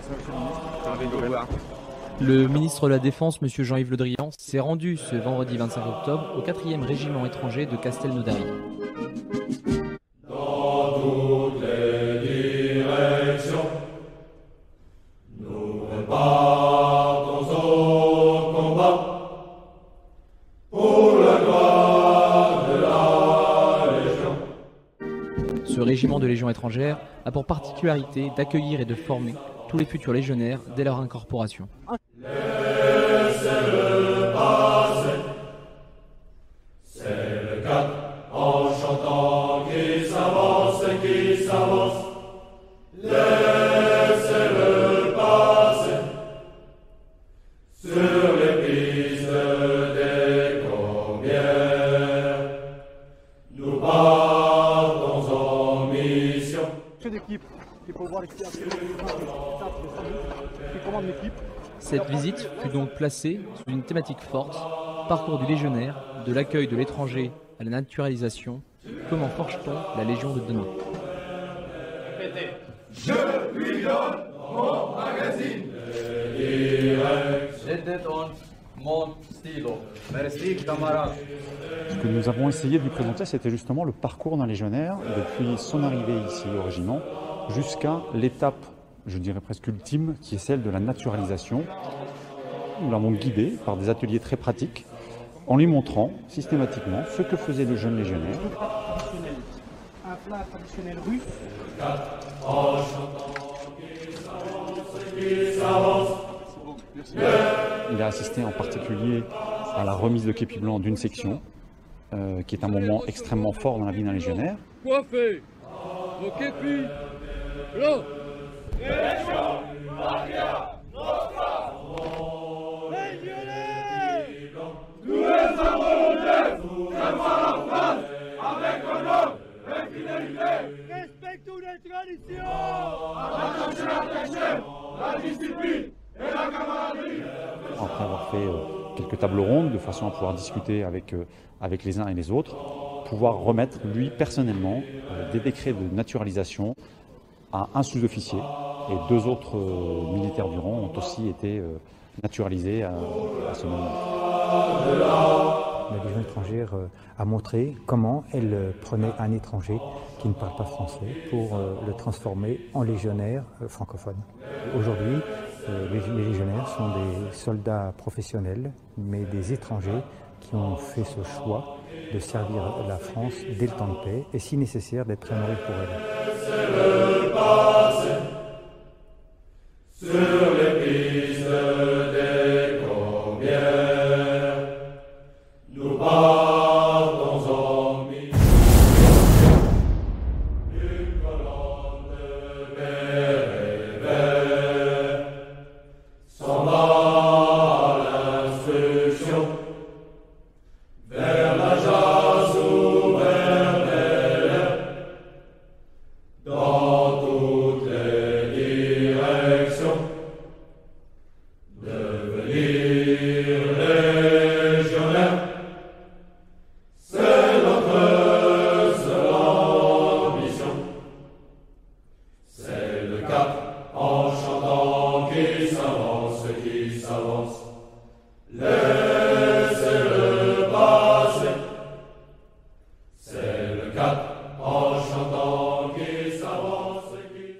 Le ministre de la Défense, M. Jean-Yves Le Drian, s'est rendu ce vendredi 25 octobre au 4e régiment étranger de Castelnaudary. Dans toutes les directions, nous repartons au combat pour la gloire de la Légion. Ce régiment de Légion étrangère a pour particularité d'accueillir et de former tous les futurs légionnaires dès leur incorporation. Laissez-le passer, c'est le 4 en chantant qui s'avance et qui s'avance. Laissez-le passer sur les pistes des Corbières. Nous partons en mission. D'équipe, il faut voir l'équipe qui commande l'équipe. Cette visite fut donc placée sous une thématique forte, parcours du légionnaire, de l'accueil de l'étranger à la naturalisation, comment forge-t-on la Légion de demain? Je lui donne mon magazine de direction. Ce que nous avons essayé de lui présenter, c'était justement le parcours d'un légionnaire depuis son arrivée ici au régiment jusqu'à l'étape, je dirais presque ultime, qui est celle de la naturalisation. Nous l'avons guidé par des ateliers très pratiques en lui montrant systématiquement ce que faisait le jeune légionnaire. Un plat traditionnel russe. En chantant qui s'avance. Il a assisté en particulier à la remise de képi blanc d'une section, qui est un moment extrêmement fort dans la vie d'un légionnaire. Coiffez vos képis blancs. Tous les involontaires, fais-moi la phrase, avec honneur et fidélité. Respectons les traditions. Attachez la chaîne, la discipline et la camaraderie. Après avoir fait quelques tables rondes de façon à pouvoir discuter avec les uns et les autres, pouvoir remettre lui personnellement des décrets de naturalisation à un sous-officier et 2 autres militaires du rang ont aussi été naturalisés à ce moment. La Légion étrangère a montré comment elle prenait un étranger qui ne parle pas français pour le transformer en légionnaire francophone. Aujourd'hui, les légionnaires sont des soldats professionnels, mais des étrangers qui ont fait ce choix de servir la France dès le temps de paix et si nécessaire d'être honorés pour elle. Laissez-le passer sur les pistes des Corbières. Nous partons en mission. Une colonne de bérets verts s'en va à l'instruction vers la Jasse ou vers Bel-Air. Dans toutes les directions, devenir légionnaire, c'est notre seule ambition. C'est le 4 en chantant qui s'avance, qui s'avance. Laissez-le passer, c'est le 4